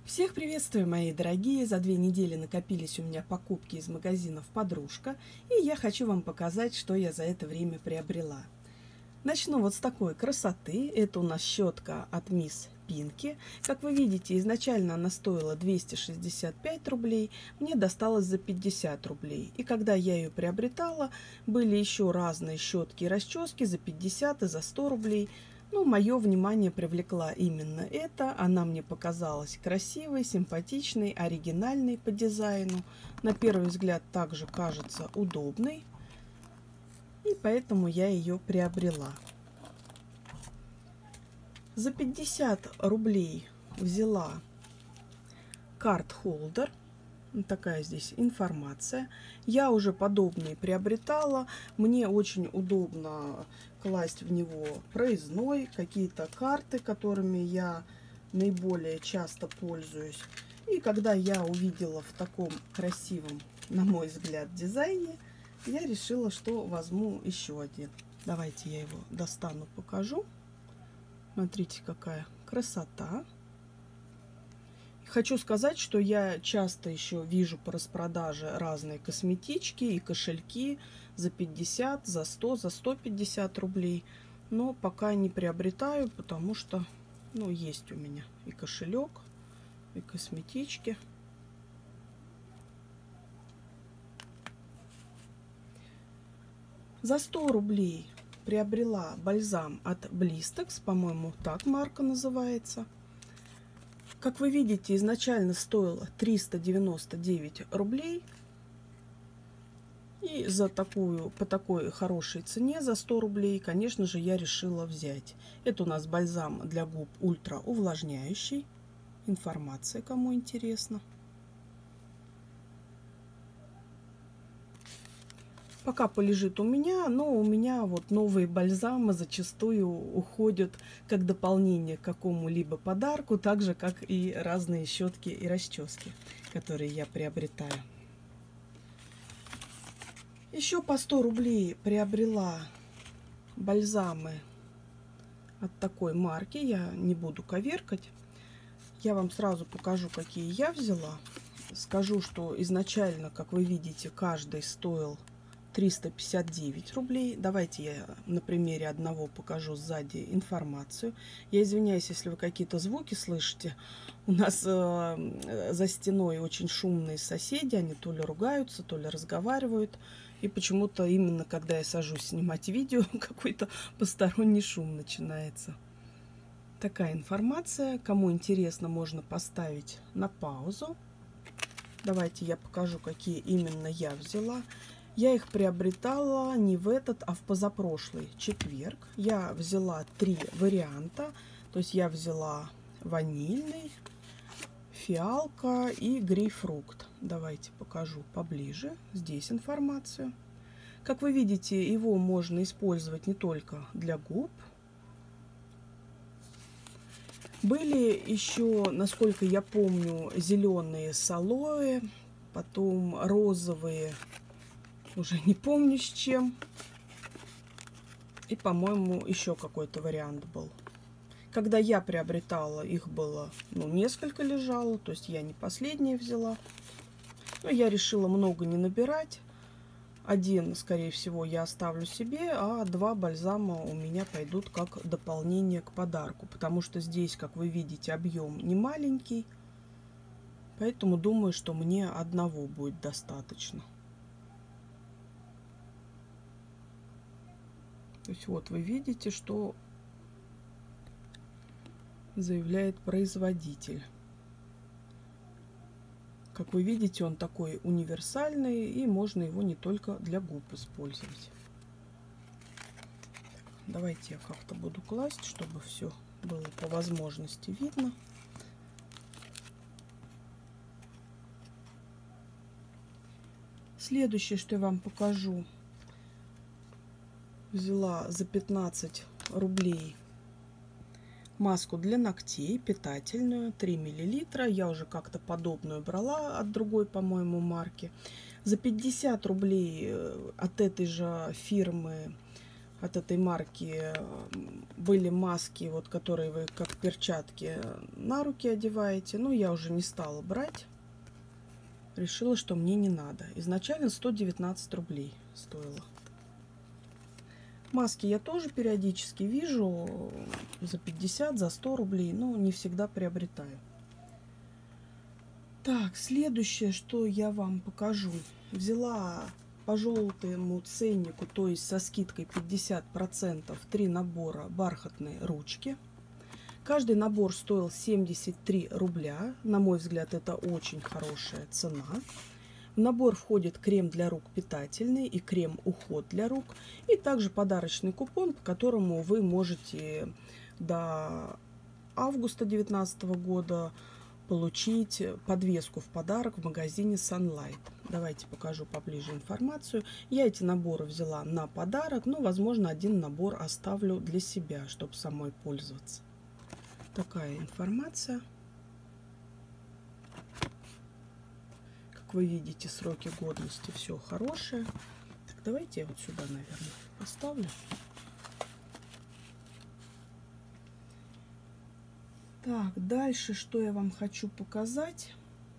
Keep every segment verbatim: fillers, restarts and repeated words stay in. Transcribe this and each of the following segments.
Всех приветствую, мои дорогие! За две недели накопились у меня покупки из магазинов «Подружка», и я хочу вам показать, что я за это время приобрела. Начну вот с такой красоты. Это у нас щетка от Мисс Пинки. Как вы видите, изначально она стоила двести шестьдесят пять рублей, мне досталось за пятьдесят рублей. И когда я ее приобретала, были еще разные щетки и расчески за пятьдесят и за сто рублей. Ну, мое внимание привлекла именно эта. Она мне показалась красивой, симпатичной, оригинальной по дизайну. На первый взгляд также кажется удобной. И поэтому я ее приобрела. За пятьдесят рублей взяла карт-холдер. Такая здесь информация. Я уже подобные приобретала. Мне очень удобно класть в него проездной, какие-то карты, которыми я наиболее часто пользуюсь. И когда я увидела в таком красивом, на мой взгляд, дизайне, я решила, что возьму еще один. Давайте я его достану, покажу. Смотрите, какая красота. Хочу сказать, что я часто еще вижу по распродаже разные косметички и кошельки за пятьдесят, за сто, за сто пятьдесят рублей. Но пока не приобретаю, потому что, ну, есть у меня и кошелек, и косметички. За сто рублей приобрела бальзам от Blistex, по-моему, так марка называется. Как вы видите, изначально стоило триста девяносто девять рублей. И за такую, по такой хорошей цене, за сто рублей, конечно же, я решила взять. Это у нас бальзам для губ ультра увлажняющий. Информация, кому интересно. Пока полежит у меня, но у меня вот новые бальзамы зачастую уходят как дополнение к какому-либо подарку, так же, как и разные щетки и расчески, которые я приобретаю. Еще по сто рублей приобрела бальзамы от такой марки. Я не буду коверкать. Я вам сразу покажу, какие я взяла. Скажу, что изначально, как вы видите, каждый стоил триста пятьдесят девять рублей. Давайте я на примере одного покажу сзади информацию. Я извиняюсь, если вы какие-то звуки слышите. У нас э, за стеной очень шумные соседи. Они то ли ругаются, то ли разговаривают. И почему-то именно когда я сажусь снимать видео, какой-то посторонний шум начинается. Такая информация. Кому интересно, можно поставить на паузу. Давайте я покажу, какие именно я взяла. Я их приобретала не в этот, а в позапрошлый четверг. Я взяла три варианта. То есть я взяла ванильный, фиалка и грейпфрукт. Давайте покажу поближе. Здесь информацию. Как вы видите, его можно использовать не только для губ. Были еще, насколько я помню, зеленые с алоэ, потом розовые, уже не помню с чем. И, по-моему, еще какой-то вариант был. Когда я приобретала, их было, ну, несколько лежало, то есть я не последнее взяла. Но я решила много не набирать. Один, скорее всего, я оставлю себе, а два бальзама у меня пойдут как дополнение к подарку. Потому что здесь, как вы видите, объем не маленький. Поэтому думаю, что мне одного будет достаточно. То есть вот вы видите, что заявляет производитель. Как вы видите, он такой универсальный, и можно его не только для губ использовать. Давайте я как-то буду класть, чтобы все было по возможности видно. Следующее, что я вам покажу, взяла за пятнадцать рублей маску для ногтей, питательную, три миллилитра. Я уже как-то подобную брала от другой, по-моему, марки. За пятьдесят рублей от этой же фирмы от этой марки были маски, вот, которые вы как перчатки на руки одеваете. Но я уже не стала брать. Решила, что мне не надо. Изначально сто девятнадцать рублей стоило. Маски я тоже периодически вижу за пятьдесят, за сто рублей, но не всегда приобретаю. Так, следующее, что я вам покажу. Взяла по желтому ценнику, то есть со скидкой пятьдесят процентов, три набора бархатной ручки. Каждый набор стоил семьдесят три рубля. На мой взгляд, это очень хорошая цена. В набор входит крем для рук питательный и крем-уход для рук. И также подарочный купон, по которому вы можете до августа две тысячи девятнадцатого года получить подвеску в подарок в магазине Sunlight. Давайте покажу поближе информацию. Я эти наборы взяла на подарок, но, возможно, один набор оставлю для себя, чтобы самой пользоваться. Такая информация. Как вы видите, сроки годности все хорошее. Так, давайте я вот сюда, наверное, поставлю. Так, дальше, что я вам хочу показать.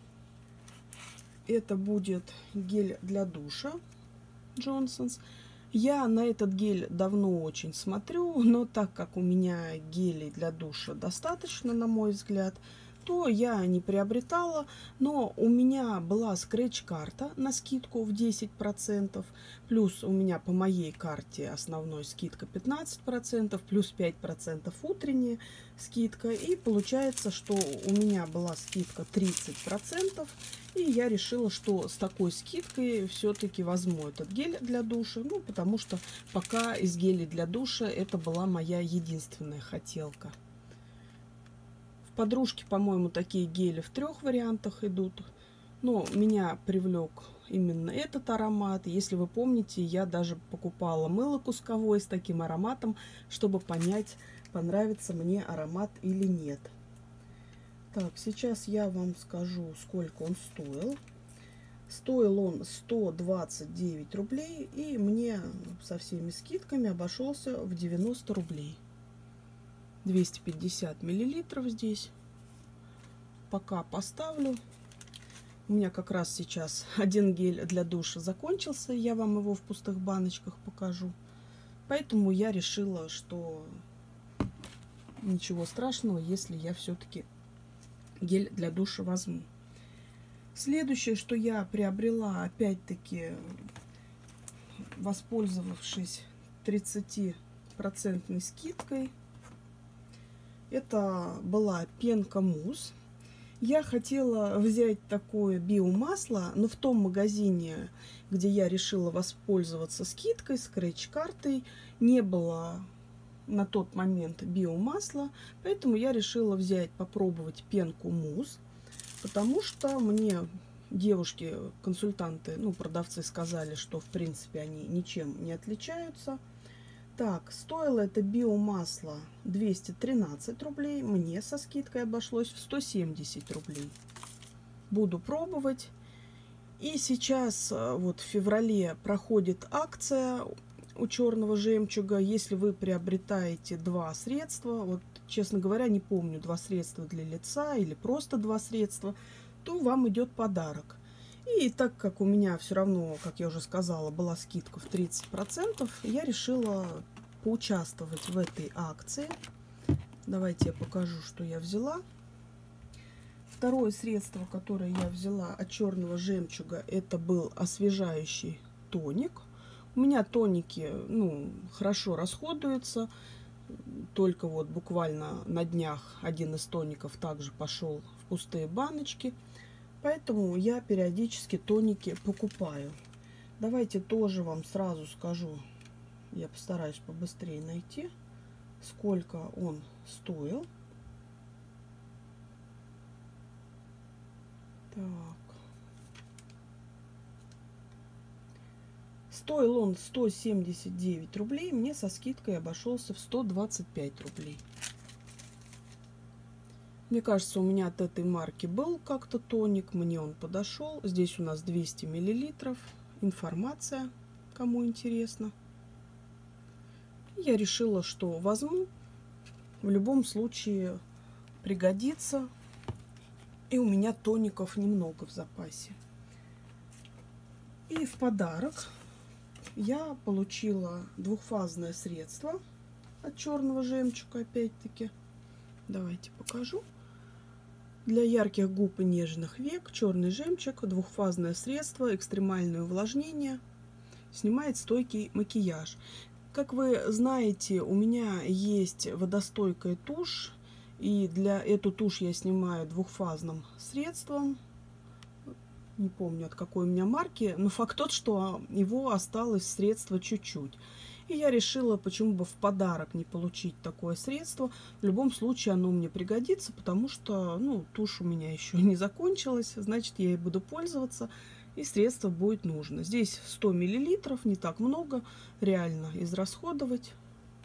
Это будет гель для душа Johnson's. Я на этот гель давно очень смотрю, но так как у меня гелей для душа достаточно, на мой взгляд, то я не приобретала, но у меня была скретч-карта на скидку в десять процентов, плюс у меня по моей карте основной скидка пятнадцать процентов, плюс пять процентов утренняя скидка, и получается, что у меня была скидка тридцать процентов, и я решила, что с такой скидкой все-таки возьму этот гель для душа, ну, потому что пока из гелей для душа это была моя единственная хотелка. Подружки, по-моему, такие гели в трех вариантах идут. Но меня привлек именно этот аромат. Если вы помните, я даже покупала мыло кусковое с таким ароматом, чтобы понять, понравится мне аромат или нет. Так, сейчас я вам скажу, сколько он стоил. Стоил он сто двадцать девять рублей, и мне со всеми скидками обошелся в девяносто рублей. двести пятьдесят миллилитров здесь. Пока поставлю. У меня как раз сейчас один гель для душа закончился. Я вам его в пустых баночках покажу. Поэтому я решила, что ничего страшного, если я все-таки гель для душа возьму. Следующее, что я приобрела, опять-таки воспользовавшись тридцатипроцентной скидкой, это была пенка мусс. Я хотела взять такое биомасло, но в том магазине, где я решила воспользоваться скидкой, скретч-картой, не было на тот момент биомасла, поэтому я решила взять, попробовать пенку мусс, потому что мне девушки, консультанты, ну, продавцы сказали, что в принципе они ничем не отличаются. Так, стоило это биомасло двести тринадцать рублей, мне со скидкой обошлось в сто семьдесят рублей. Буду пробовать. И сейчас вот в феврале проходит акция у черного жемчуга. Если вы приобретаете два средства, вот, честно говоря, не помню, два средства для лица или просто два средства, то вам идет подарок. И так как у меня все равно, как я уже сказала, была скидка в тридцать процентов, я решила поучаствовать в этой акции. Давайте я покажу, что я взяла. Второе средство, которое я взяла от черного жемчуга, это был освежающий тоник. У меня тоники, ну, хорошо расходуются. Только вот буквально на днях один из тоников также пошел в пустые баночки. Поэтому я периодически тоники покупаю. Давайте тоже вам сразу скажу, я постараюсь побыстрее найти, сколько он стоил. Так. Стоил он сто семьдесят девять рублей, мне со скидкой обошелся в сто двадцать пять рублей. Мне кажется, у меня от этой марки был как-то тоник, мне он подошел. Здесь у нас двести миллилитров. Информация, кому интересно. Я решила, что возьму. В любом случае пригодится. И у меня тоников немного в запасе. И в подарок я получила двухфазное средство от черного жемчуга, опять-таки. Давайте покажу. Для ярких губ и нежных век черный жемчуг, двухфазное средство, экстремальное увлажнение, снимает стойкий макияж. Как вы знаете, у меня есть водостойкая тушь, и для эту тушь я снимаю двухфазным средством. Не помню, от какой у меня марки, но факт тот, что его осталось средства чуть-чуть. И я решила, почему бы в подарок не получить такое средство. В любом случае оно мне пригодится, потому что, ну, тушь у меня еще не закончилась, значит, я ей буду пользоваться, и средство будет нужно. Здесь сто миллилитров, не так много, реально израсходовать.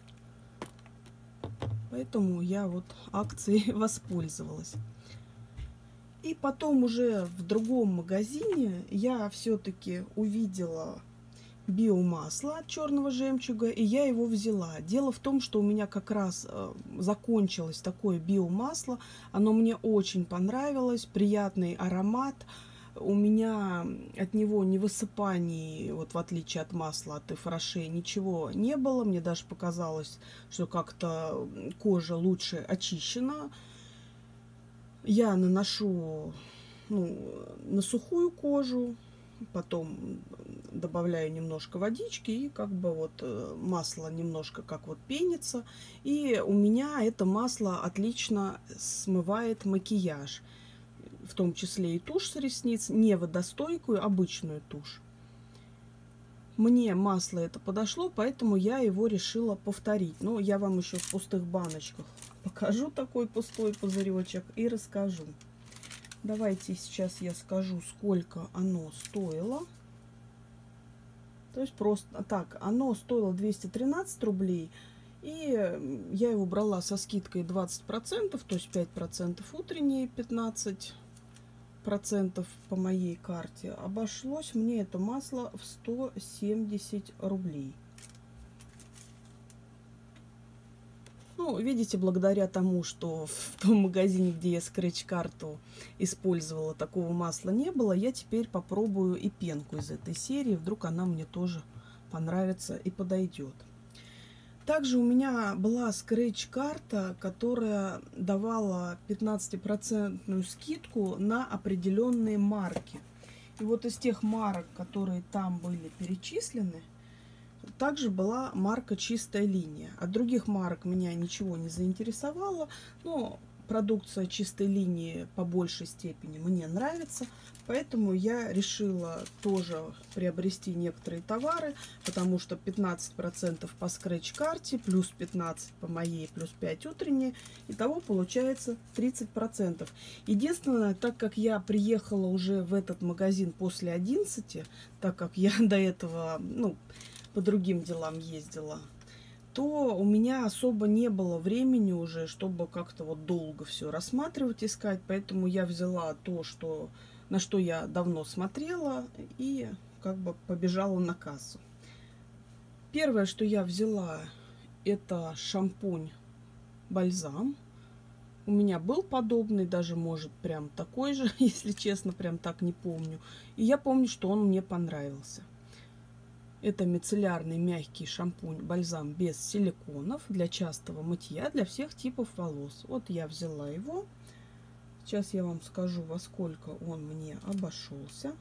Поэтому я вот акцией воспользовалась. И потом уже в другом магазине я все-таки увидела биомасло от черного жемчуга, и я его взяла. Дело в том, что у меня как раз э, закончилось такое биомасло. Оно мне очень понравилось, приятный аромат. У меня от него ни высыпаний, вот в отличие от масла от Ифраше, ничего не было. Мне даже показалось, что как-то кожа лучше очищена. Я наношу, ну, на сухую кожу, потом добавляю немножко водички, и как бы вот масло немножко как вот пенится. И у меня это масло отлично смывает макияж, в том числе и тушь с ресниц, не водостойкую, обычную тушь. Мне масло это подошло, поэтому я его решила повторить. Но я вам еще в пустых баночках покажу такой пустой пузыречек и расскажу. Давайте сейчас я скажу, сколько оно стоило. То есть просто так, оно стоило двести тринадцать рублей. И я его брала со скидкой двадцать процентов, то есть пять процентов утренние, пятнадцать процентов по моей карте. Обошлось мне это масло в сто семьдесят рублей. Ну, видите, благодаря тому, что в том магазине, где я скретч-карту использовала, такого масла не было, я теперь попробую и пенку из этой серии. Вдруг она мне тоже понравится и подойдет. Также у меня была скретч-карта, которая давала пятнадцатипроцентную скидку на определенные марки. И вот из тех марок, которые там были перечислены, также была марка «Чистая линия». От других марок меня ничего не заинтересовало, но продукция «Чистой линии» по большей степени мне нравится, поэтому я решила тоже приобрести некоторые товары, потому что пятнадцать процентов по скретч-карте, плюс пятнадцать по моей, плюс пять утренние, итого получается тридцать процентов. Единственное, так как я приехала уже в этот магазин после одиннадцати, так как я до этого, ну, по другим делам ездила, то у меня особо не было времени уже, чтобы как-то вот долго все рассматривать, искать. Поэтому я взяла то, что, на что я давно смотрела, и как бы побежала на кассу. Первое, что я взяла, это шампунь-бальзам. У меня был подобный, даже может прям такой же, если честно, прям так не помню. И я помню, что он мне понравился. Это мицеллярный мягкий шампунь-бальзам без силиконов для частого мытья для всех типов волос. Вот я взяла его. Сейчас я вам скажу, во сколько он мне обошелся.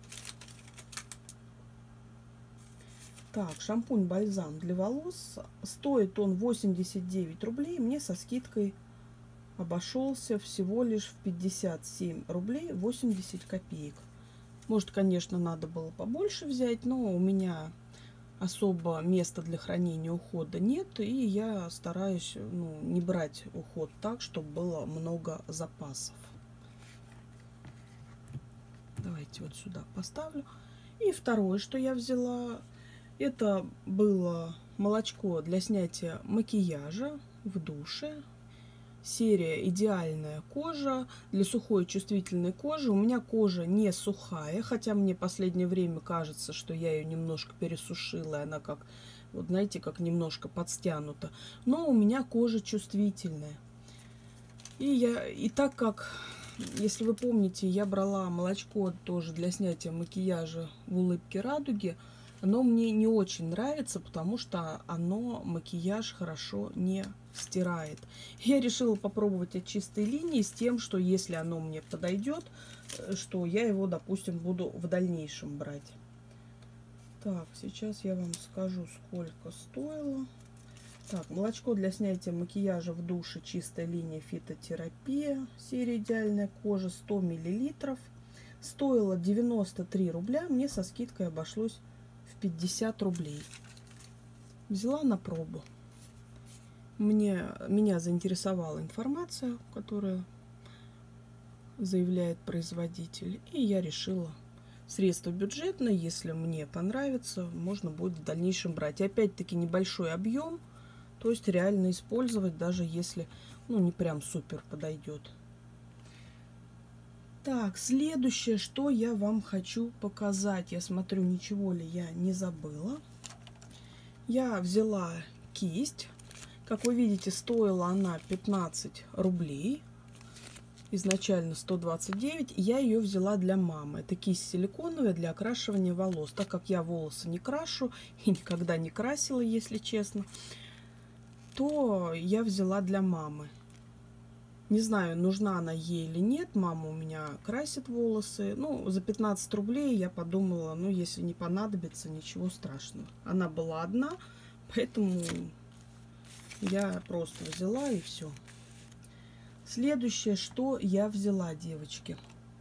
Так, шампунь-бальзам для волос. Стоит он восемьдесят девять рублей. Мне со скидкой обошелся всего лишь в пятьдесят семь рублей восемьдесят копеек. Может, конечно, надо было побольше взять, но у меня особо места для хранения ухода нет, и я стараюсь, ну, не брать уход так, чтобы было много запасов. Давайте вот сюда поставлю. И второе, что я взяла, это было молочко для снятия макияжа в душе. Серия «Идеальная кожа» для сухой чувствительной кожи. У меня кожа не сухая, хотя мне в последнее время кажется, что я ее немножко пересушила, и она как Вот знаете, как немножко подстянуто. Но у меня кожа чувствительная. И я, и так как, если вы помните, я брала молочко тоже для снятия макияжа в улыбке радуги, оно мне не очень нравится, потому что оно макияж хорошо не стирает. Я решила попробовать от чистой линии с тем, что если оно мне подойдет, что я его, допустим, буду в дальнейшем брать. Так, сейчас я вам скажу, сколько стоило. Так, молочко для снятия макияжа в душе, чистая линия, фитотерапия, серия идеальная кожа, сто миллилитров. Стоило девяносто три рубля, мне со скидкой обошлось в пятьдесят рублей. Взяла на пробу. Мне, меня заинтересовала информация, которая заявляет производитель, и я решила, средства бюджетные, если мне понравится, можно будет в дальнейшем брать. И опять-таки небольшой объем, то есть реально использовать, даже если, ну, не прям супер подойдет. Так, следующее, что я вам хочу показать. Я смотрю, ничего ли я не забыла. Я взяла кисть. Как вы видите, стоила она пятнадцать рублей. Изначально сто двадцать девять. Я ее взяла для мамы. Это кисть силиконовая для окрашивания волос. Так как я волосы не крашу и никогда не красила, если честно, то я взяла для мамы. Не знаю, нужна она ей или нет. Мама у меня красит волосы. Ну, за пятнадцать рублей я подумала, ну, если не понадобится, ничего страшного. Она была одна, поэтому я просто взяла и все. Следующее, что я взяла, девочки.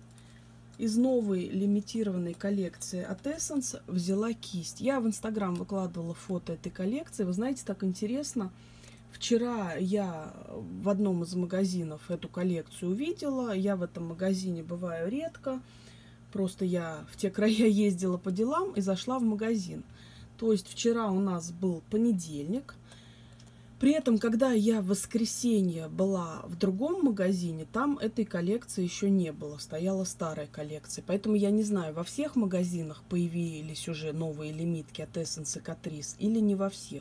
Из новой лимитированной коллекции от Essence взяла кисть. Я в Инстаграм выкладывала фото этой коллекции. Вы знаете, так интересно. Вчера я в одном из магазинов эту коллекцию увидела. Я в этом магазине бываю редко. Просто я в те края ездила по делам и зашла в магазин. То есть вчера у нас был понедельник. При этом, когда я в воскресенье была в другом магазине, там этой коллекции еще не было, стояла старая коллекция. Поэтому я не знаю, во всех магазинах появились уже новые лимитки от Essence и Catrice или не во всех.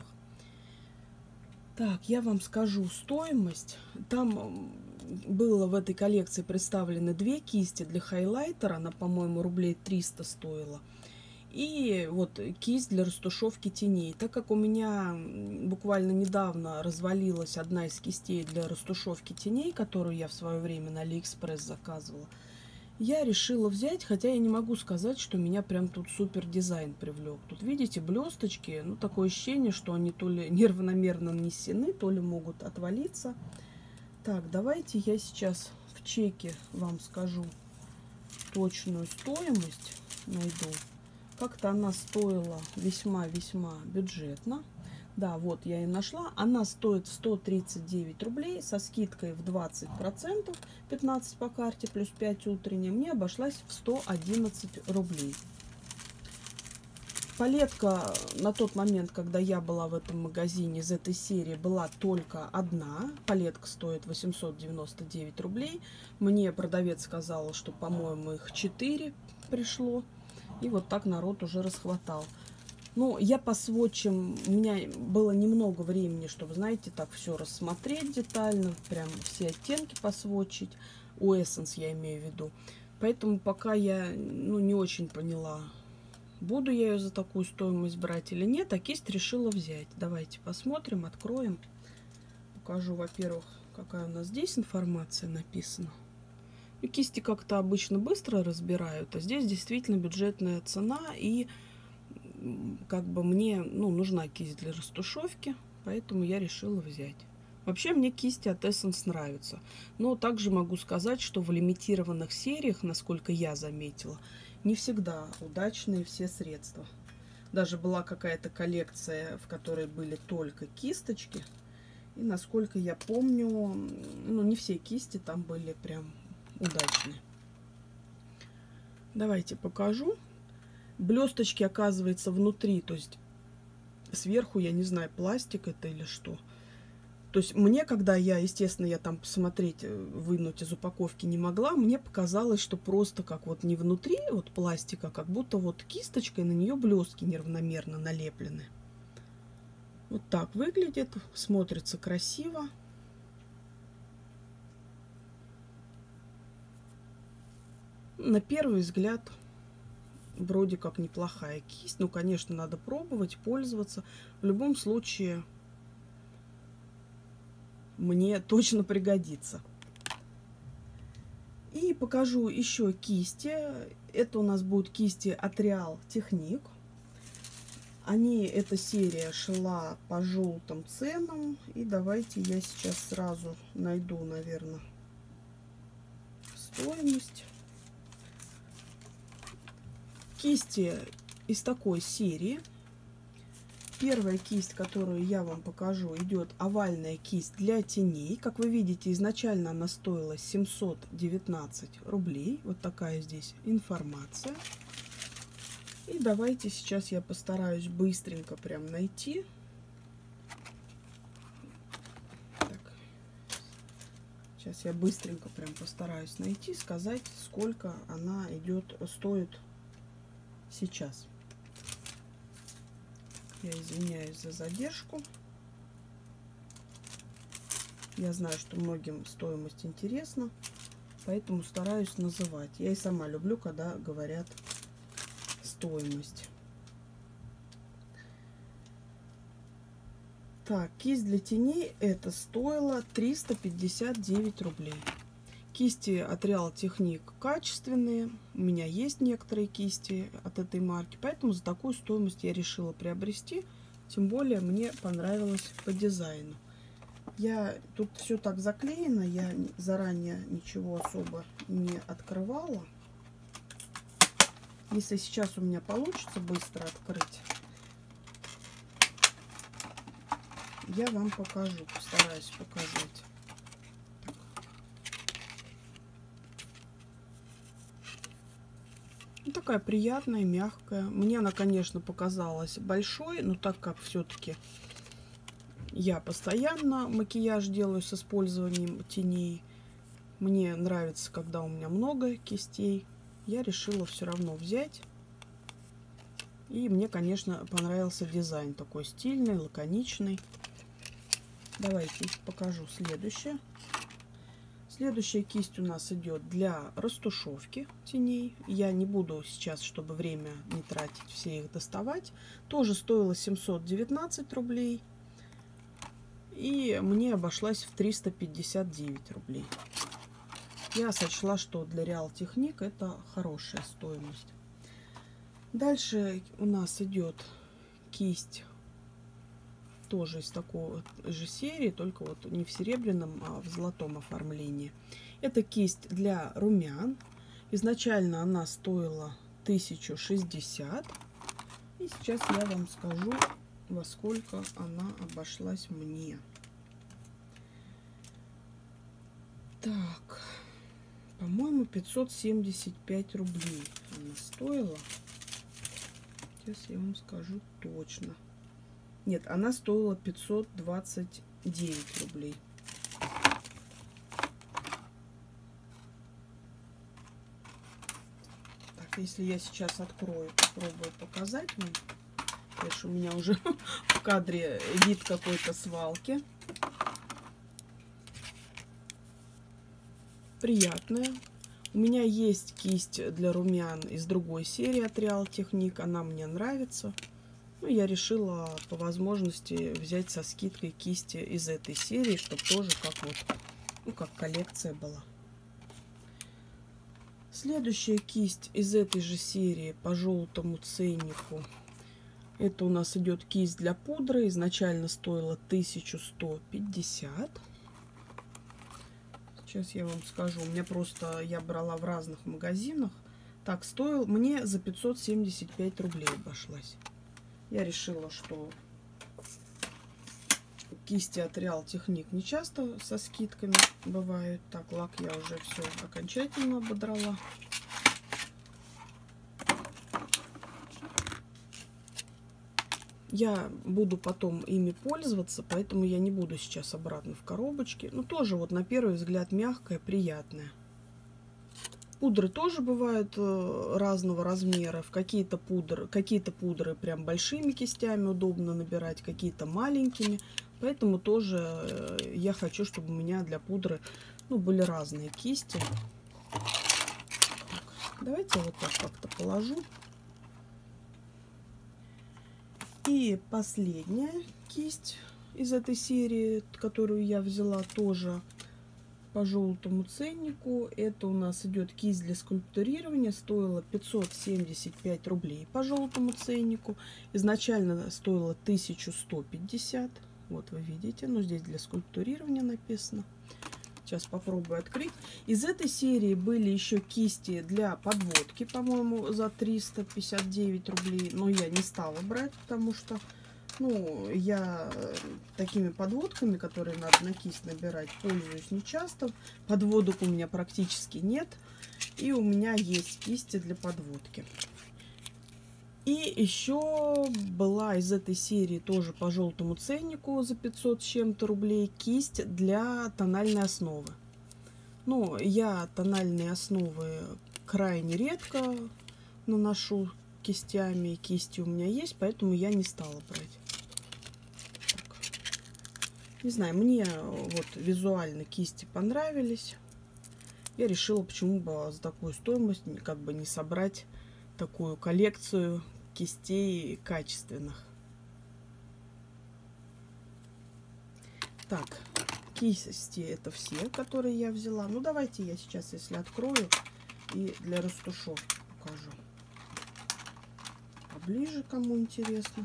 Так, я вам скажу стоимость. Там было в этой коллекции представлены две кисти для хайлайтера, она, по-моему, рублей триста стоила. И вот кисть для растушевки теней. Так как у меня буквально недавно развалилась одна из кистей для растушевки теней, которую я в свое время на Алиэкспресс заказывала, я решила взять, хотя я не могу сказать, что меня прям тут супер дизайн привлек. Тут, видите, блесточки, ну, такое ощущение, что они то ли неравномерно нанесены, то ли могут отвалиться. Так, давайте я сейчас в чеке вам скажу точную стоимость, найду. Как-то она стоила весьма-весьма бюджетно. Да, вот я и нашла. Она стоит сто тридцать девять рублей со скидкой в двадцать процентов, пятнадцать по карте плюс пять утренняя. Мне обошлась в сто одиннадцать рублей. Палетка на тот момент, когда я была в этом магазине, из этой серии была только одна. Палетка стоит восемьсот девяносто девять рублей. Мне продавец сказал, что, по-моему, их четыре пришло. И вот так народ уже расхватал. Ну, я по сводчам, у меня было немного времени, чтобы, знаете, так все рассмотреть детально, прям все оттенки посводчить. У Essence я имею в виду. Поэтому пока я, ну, не очень поняла, буду я ее за такую стоимость брать или нет, а кисть решила взять. Давайте посмотрим, откроем. Покажу, во-первых, какая у нас здесь информация написана. И кисти как-то обычно быстро разбирают, а здесь действительно бюджетная цена, и как бы мне, ну, нужна кисть для растушевки, поэтому я решила взять. Вообще мне кисти от Essence нравятся, но также могу сказать, что в лимитированных сериях, насколько я заметила, не всегда удачные все средства. Даже была какая-то коллекция, в которой были только кисточки, и насколько я помню, ну, не все кисти там были прям удачные. Давайте покажу. Блесточки, оказывается, внутри, то есть сверху, я не знаю, пластик это или что. То есть мне, когда я, естественно, я там посмотреть, вынуть из упаковки не могла, мне показалось, что просто как вот не внутри вот пластика, как будто вот кисточкой на нее блестки неравномерно налеплены. Вот так выглядит, смотрится красиво. На первый взгляд вроде как неплохая кисть. Ну, конечно, надо пробовать, пользоваться. В любом случае, мне точно пригодится. И покажу еще кисти. Это у нас будут кисти от Real Technique. Они, эта серия шла по желтым ценам. И давайте я сейчас сразу найду, наверное, стоимость. Кисти из такой серии. Первая кисть, которую я вам покажу, идет овальная кисть для теней. Как вы видите, изначально она стоила семьсот девятнадцать рублей. Вот такая здесь информация. И давайте сейчас я постараюсь быстренько прям найти. Так. Сейчас я быстренько прям постараюсь найти, сказать, сколько она идет, стоит сейчас. Я извиняюсь за задержку. Я знаю, что многим стоимость интересна, поэтому стараюсь называть. Я и сама люблю, когда говорят стоимость. Так, кисть для теней это стоило триста пятьдесят девять рублей. Кисти от Real Technique качественные. У меня есть некоторые кисти от этой марки, поэтому за такую стоимость я решила приобрести. Тем более мне понравилось по дизайну. Я тут все так заклеено, я заранее ничего особо не открывала. Если сейчас у меня получится быстро открыть, я вам покажу, постараюсь показать. Такая приятная, мягкая. Мне она, конечно, показалась большой, но так как все-таки я постоянно макияж делаю с использованием теней, мне нравится, когда у меня много кистей, я решила все равно взять. И мне, конечно, понравился дизайн, такой стильный, лаконичный. Давайте покажу следующее. Следующая кисть у нас идет для растушевки теней. Я не буду сейчас, чтобы время не тратить, все их доставать. Тоже стоила семьсот девятнадцать рублей. И мне обошлась в триста пятьдесят девять рублей. Я сочла, что для Real Technique это хорошая стоимость. Дальше у нас идет кисть тоже из такой же серии, только вот не в серебряном, а в золотом оформлении. Это кисть для румян. Изначально она стоила тысячу шестьдесят. И сейчас я вам скажу, во сколько она обошлась мне. Так, по-моему, пятьсот семьдесят пять рублей она стоила. Сейчас я вам скажу точно. Нет, она стоила пятьсот двадцать девять рублей. Так, если я сейчас открою, попробую показать вам. Конечно, у меня уже в кадре вид какой-то свалки. Приятная. У меня есть кисть для румян из другой серии от Real Technique. Она мне нравится. Ну, я решила по возможности взять со скидкой кисти из этой серии, чтобы тоже как вот, ну, как коллекция была. Следующая кисть из этой же серии по желтому ценнику. Это у нас идет кисть для пудры. Изначально стоила тысячу сто пятьдесят. Сейчас я вам скажу. У меня просто я брала в разных магазинах. Так, стоил мне за пятьсот семьдесят пять рублей обошлась. Я решила, что кисти от Real Technique не часто со скидками бывают. Так, лак я уже все окончательно ободрала. Я буду потом ими пользоваться, поэтому я не буду сейчас обратно в коробочке. Ну, тоже вот на первый взгляд мягкая, приятная. Пудры тоже бывают разного размера. Какие-то пудры, какие-то пудры прям большими кистями удобно набирать, какие-то маленькими. Поэтому тоже я хочу, чтобы у меня для пудры, ну, были разные кисти. Так, давайте я вот так как-то положу. И последняя кисть из этой серии, которую я взяла тоже по желтому ценнику. Это у нас идет кисть для скульптурирования. Стоила пятьсот семьдесят пять рублей по желтому ценнику. Изначально стоила тысяча сто пятьдесят. Вот вы видите. Но здесь для скульптурирования написано. Сейчас попробую открыть. Из этой серии были еще кисти для подводки, по-моему, за триста пятьдесят девять рублей. Но я не стала брать, потому что, ну, я такими подводками, которые надо на кисть набирать, пользуюсь нечасто. Подводок у меня практически нет. И у меня есть кисти для подводки. И еще была из этой серии тоже по желтому ценнику за пятьсот с чем-то рублей кисть для тональной основы. Ну, я тональные основы крайне редко наношу кистями. Кисти у меня есть, поэтому я не стала брать. Так. Не знаю, мне вот визуально кисти понравились. Я решила, почему бы за такую стоимость как бы не собрать такую коллекцию кистей качественных. Так, кисти это все, которые я взяла. Ну, давайте я сейчас, если открою, и для растушевки покажу. Поближе, кому интересно.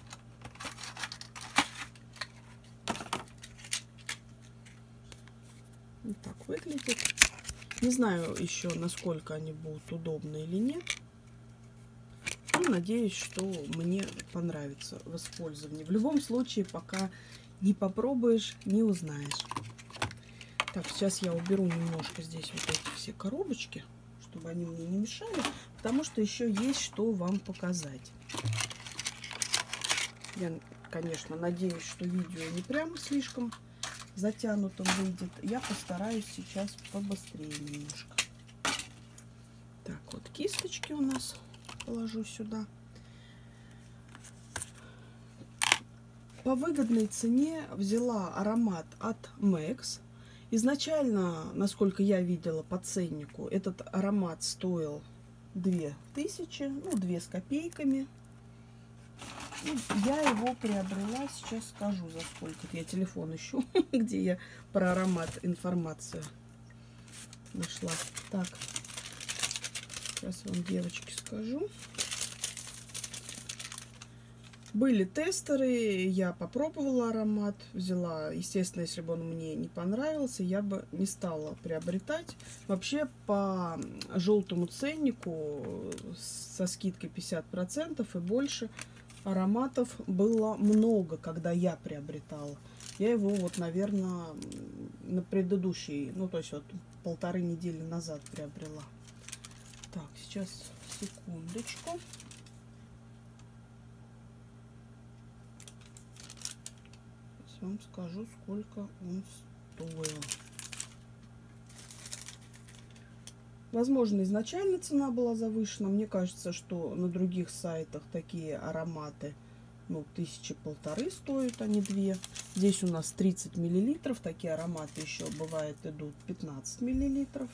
Вот так выглядит. Не знаю еще, насколько они будут удобны или нет. Ну, надеюсь, что мне понравится в использовании. В любом случае, пока не попробуешь, не узнаешь. Так, сейчас я уберу немножко здесь вот эти все коробочки, чтобы они мне не мешали, потому что еще есть что вам показать. Я, конечно, надеюсь, что видео не прям слишком затянутым выйдет. Я постараюсь сейчас побыстрее немножко. Так, вот кисточки у нас. Положу сюда. По выгодной цене взяла аромат от Мэкс. Изначально, насколько я видела по ценнику, этот аромат стоил две тысячи, ну, две с копейками. И я его приобрела, сейчас скажу за сколько. Я телефон ищу, где я про аромат информацию нашла. Так. Сейчас вам, девочки, скажу. Были тестеры, я попробовала аромат, взяла. Естественно, если бы он мне не понравился, я бы не стала приобретать. Вообще, по желтому ценнику со скидкой пятьдесят процентов и больше ароматов было много, когда я приобретала. Я его вот, наверное, на предыдущий, ну, то есть вот полторы недели назад приобрела. Так, сейчас, секундочку. Сейчас вам скажу, сколько он стоил. Возможно, изначально цена была завышена. Мне кажется, что на других сайтах такие ароматы, ну, тысячи полторы стоят, а не две. Здесь у нас тридцать миллилитров. Такие ароматы еще бывает идут пятнадцать миллилитров.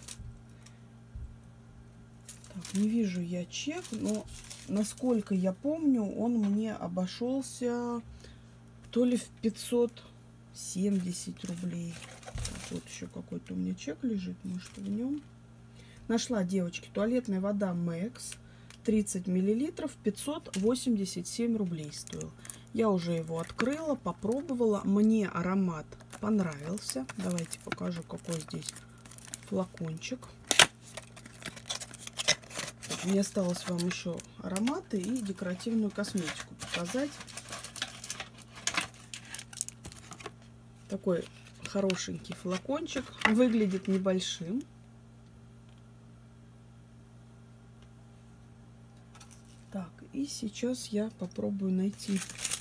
Так, не вижу я чек, но насколько я помню, он мне обошелся то ли в пятьсот семьдесят рублей. Так, вот еще какой-то у меня чек лежит, может, в нем. Нашла, девочки, туалетная вода Мэкс, тридцать миллилитров, пятьсот восемьдесят семь рублей стоил. Я уже его открыла, попробовала. Мне аромат понравился. Давайте покажу, какой здесь флакончик. Мне осталось вам еще ароматы и декоративную косметику показать. Такой хорошенький флакончик. Выглядит небольшим. Так, и сейчас я попробую найти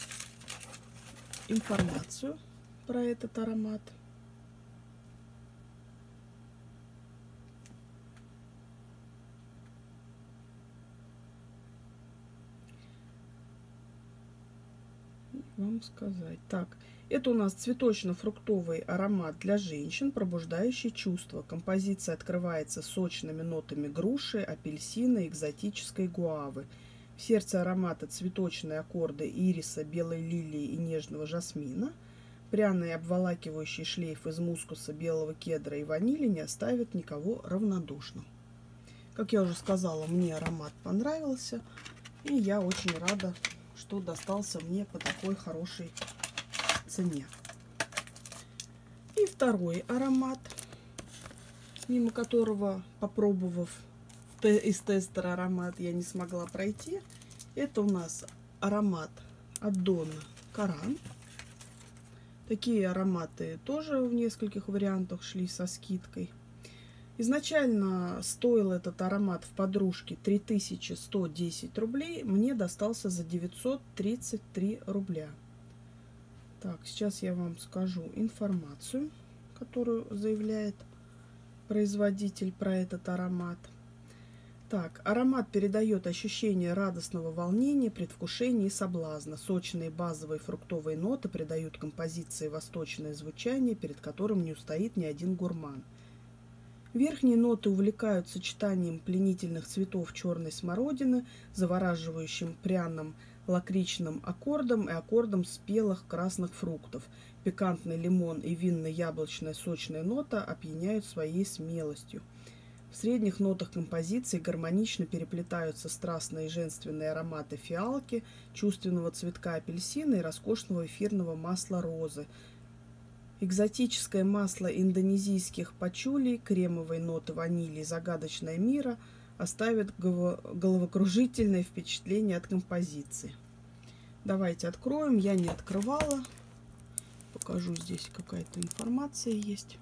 информацию про этот аромат. вам сказать. Так, это у нас цветочно-фруктовый аромат для женщин, пробуждающий чувства. Композиция открывается сочными нотами груши, апельсина, экзотической гуавы. В сердце аромата цветочные аккорды ириса, белой лилии и нежного жасмина. Пряный обволакивающий шлейф из мускуса, белого кедра и ванили не оставит никого равнодушным. Как я уже сказала, мне аромат понравился, и я очень рада, что достался мне по такой хорошей цене. И второй аромат, мимо которого, попробовав из тестера аромат, я не смогла пройти. Это у нас аромат от Donna Karan. Такие ароматы тоже в нескольких вариантах шли со скидкой. Изначально стоил этот аромат в подружке три тысячи сто десять рублей. Мне достался за девятьсот тридцать три рубля. Так, сейчас я вам скажу информацию, которую заявляет производитель про этот аромат. Так, аромат передает ощущение радостного волнения, предвкушения и соблазна. Сочные базовые фруктовые ноты придают композиции восточное звучание, перед которым не устоит ни один гурман. Верхние ноты увлекают сочетанием пленительных цветов черной смородины, завораживающим пряным лакричным аккордом и аккордом спелых красных фруктов. Пикантный лимон и винно-яблочная сочная нота опьяняют своей смелостью. В средних нотах композиции гармонично переплетаются страстные женственные ароматы фиалки, чувственного цветка апельсина и роскошного эфирного масла розы. Экзотическое масло индонезийских пачули, кремовые ноты ванили и загадочная мира оставят головокружительное впечатление от композиции. Давайте откроем. Я не открывала. Покажу, здесь какая-то информация есть.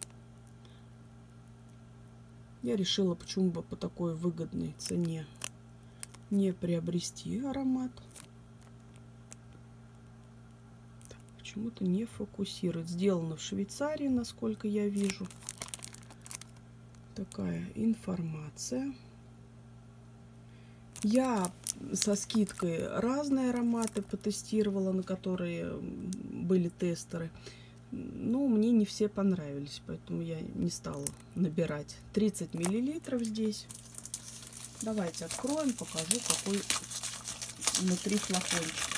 Я решила, почему бы по такой выгодной цене не приобрести аромат. Почему-то не фокусирует. Сделано в Швейцарии, насколько я вижу. Такая информация. Я со скидкой разные ароматы потестировала, на которые были тестеры. Но мне не все понравились, поэтому я не стала набирать. тридцать миллилитров здесь. Давайте откроем, покажу, какой внутри флакончик.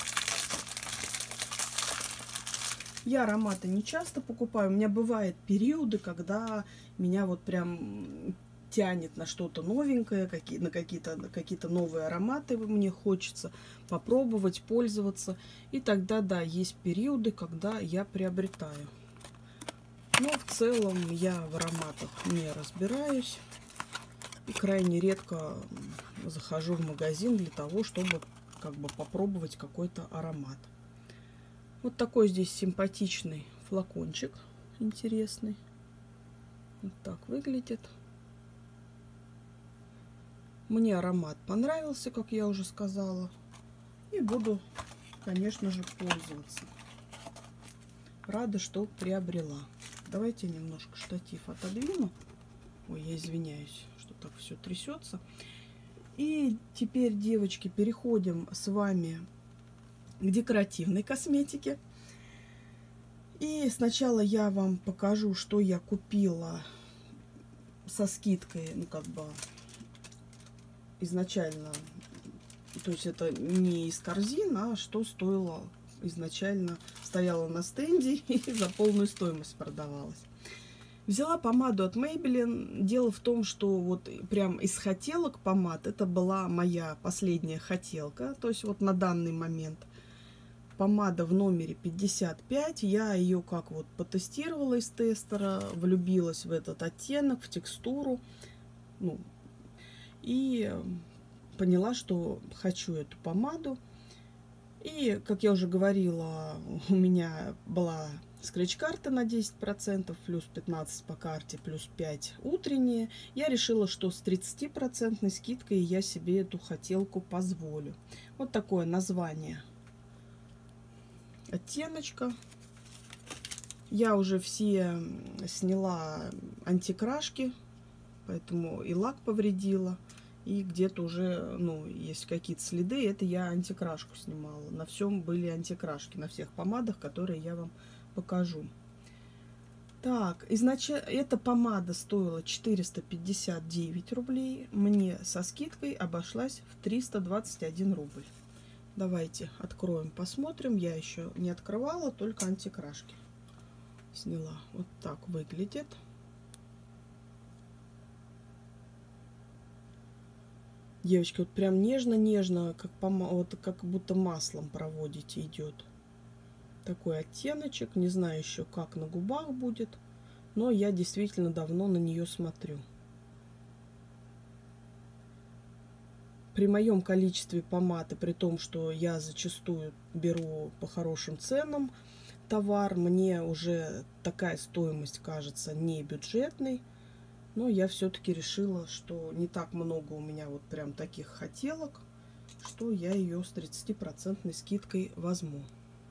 Я ароматы не часто покупаю. У меня бывают периоды, когда меня вот прям тянет на что-то новенькое, какие, на какие-то какие-то новые ароматы мне хочется попробовать, пользоваться. И тогда, да, есть периоды, когда я приобретаю. Но в целом я в ароматах не разбираюсь. И крайне редко захожу в магазин для того, чтобы как бы попробовать какой-то аромат. Вот такой здесь симпатичный флакончик, интересный. Вот так выглядит. Мне аромат понравился, как я уже сказала. И буду, конечно же, пользоваться. Рада, что приобрела. Давайте немножко штатив отодвину. Ой, я извиняюсь, что так все трясется. И теперь, девочки, переходим с вами к декоративной косметике. И сначала я вам покажу, что я купила со скидкой, ну как бы изначально, то есть это не из корзин, а что стоило изначально, стояла на стенде и за полную стоимость продавалась. Взяла помаду от Maybelline. Дело в том, что вот прям из хотелок помад это была моя последняя хотелка, то есть вот на данный момент помада в номере пятьдесят пять. Я ее как вот потестировала из тестера, влюбилась в этот оттенок, в текстуру, ну, и поняла, что хочу эту помаду. И, как я уже говорила, у меня была скретч-карта на десять процентов, плюс пятнадцать по карте, плюс пять утренние. Я решила, что с тридцатипроцентной скидкой я себе эту хотелку позволю. Вот такое название оттеночка. Я уже все сняла антикрашки, поэтому и лак повредила, И где-то уже, ну, есть какие-то следы, это я антикрашку снимала. На всем были антикрашки, на всех помадах, которые я вам покажу. Так, изначально эта помада стоила четыреста пятьдесят девять рублей. Мне со скидкой обошлась в триста двадцать один рубль. Давайте откроем, посмотрим. Я еще не открывала, только антикрашки сняла. Вот так выглядит. Девочки, вот прям нежно-нежно, как, вот, как будто маслом проводите, идет. Такой оттеночек. Не знаю еще, как на губах будет. Но я действительно давно на нее смотрю. При моем количестве помады, при том, что я зачастую беру по хорошим ценам товар, мне уже такая стоимость кажется не бюджетной. Но я все-таки решила, что не так много у меня вот прям таких хотелок, что я ее с тридцатипроцентной скидкой возьму.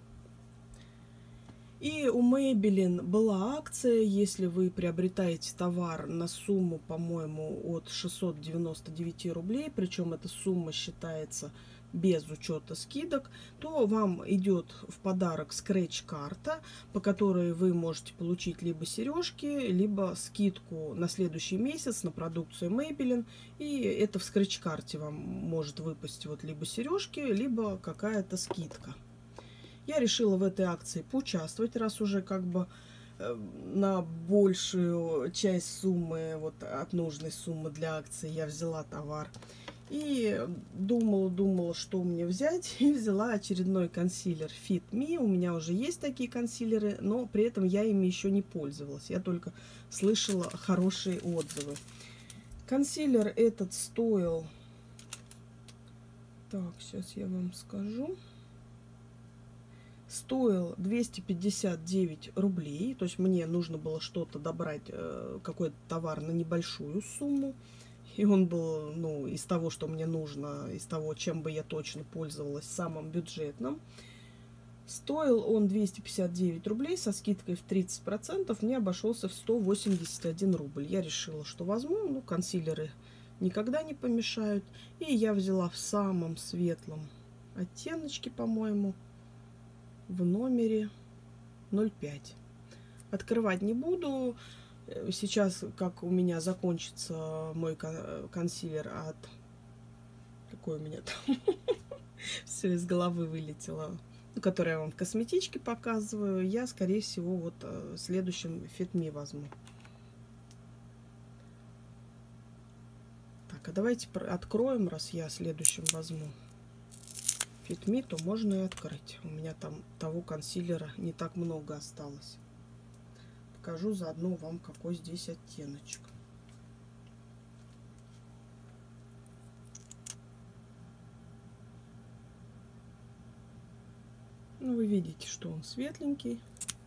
И у Maybelline была акция, если вы приобретаете товар на сумму, по-моему, от шестисот девяноста девяти рублей, причем эта сумма считается без учета скидок, то вам идет в подарок скретч-карта, по которой вы можете получить либо сережки, либо скидку на следующий месяц на продукцию Maybelline. И это в скретч-карте вам может выпасть вот либо сережки, либо какая-то скидка. Я решила в этой акции поучаствовать, раз уже как бы на большую часть суммы, вот от нужной суммы для акции я взяла товар. И думала-думала, что мне взять, и взяла очередной консилер Fit Me. У меня уже есть такие консилеры, но при этом я ими еще не пользовалась. Я только слышала хорошие отзывы. Консилер этот стоил... Так, сейчас я вам скажу. Стоил двести пятьдесят девять рублей. То есть мне нужно было что-то добрать, какой-то товар на небольшую сумму. И он был, ну, из того, что мне нужно, из того, чем бы я точно пользовалась, самым бюджетным. Стоил он двести пятьдесят девять рублей, со скидкой в тридцать процентов мне обошелся в сто восемьдесят один рубль. Я решила, что возьму, ну, консилеры никогда не помешают. И я взяла в самом светлом оттеночке, по-моему, в номере ноль пять. Открывать не буду. Сейчас, как у меня закончится мой консилер от... Какой у меня там? Все из головы вылетело. Который я вам в косметичке показываю. Я, скорее всего, вот следующим Fit Me возьму. Так, а давайте откроем, раз я следующим возьму Fit Me, то можно и открыть. У меня там того консилера не так много осталось. Покажу заодно вам, какой здесь оттеночек. Ну, вы видите, что он светленький.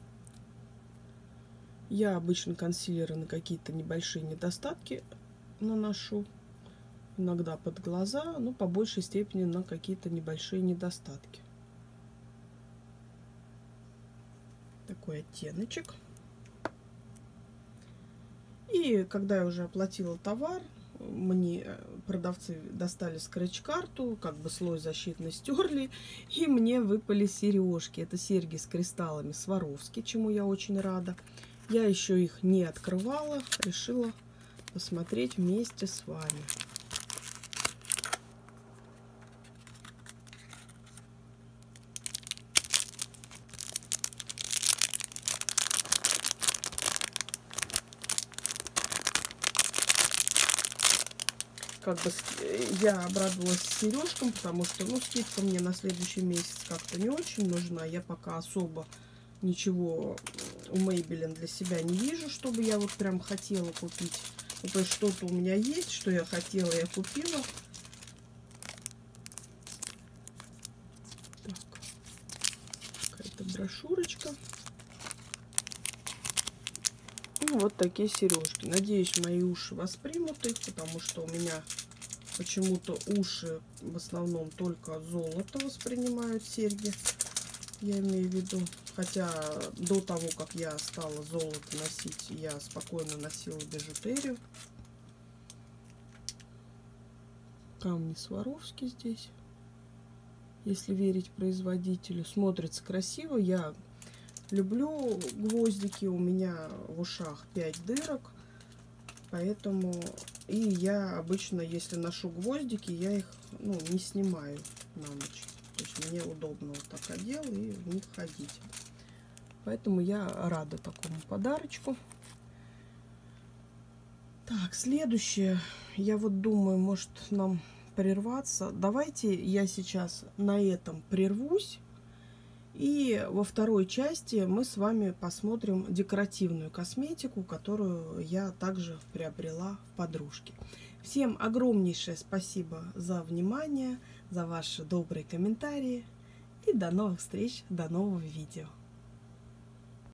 Я обычно консилеры на какие-то небольшие недостатки наношу. Иногда под глаза, но по большей степени на какие-то небольшие недостатки. Такой оттеночек. И когда я уже оплатила товар, мне продавцы достали скретч-карту, как бы слой защитный стерли, и мне выпали сережки. Это серьги с кристаллами Сваровски, чему я очень рада. Я еще их не открывала, решила посмотреть вместе с вами. Как бы я обрадовалась сережкам, потому что, ну, скидка мне на следующий месяц как-то не очень нужна. Я пока особо ничего у Maybelline для себя не вижу, чтобы я вот прям хотела купить. Ну, то есть что-то у меня есть, что я хотела, я купила. Так, какая-то брошюрочка. Ну, вот такие сережки. Надеюсь, мои уши воспримут их, потому что у меня почему-то уши в основном только золото воспринимают серьги. Я имею в виду. Хотя до того, как я стала золото носить, я спокойно носила бижутерию. камни Сваровски здесь. Если верить производителю, смотрится красиво. Я люблю гвоздики, у меня в ушах пять дырок, поэтому и я обычно, если ношу гвоздики, я их, ну, не снимаю на ночь. То есть мне удобно вот так одел и в них ходить. Поэтому я рада такому подарочку. Так, следующее. Я вот думаю, может нам прерваться. Давайте я сейчас на этом прервусь. И во второй части мы с вами посмотрим декоративную косметику, которую я также приобрела в подружке. Всем огромнейшее спасибо за внимание, за ваши добрые комментарии. И до новых встреч, до нового видео.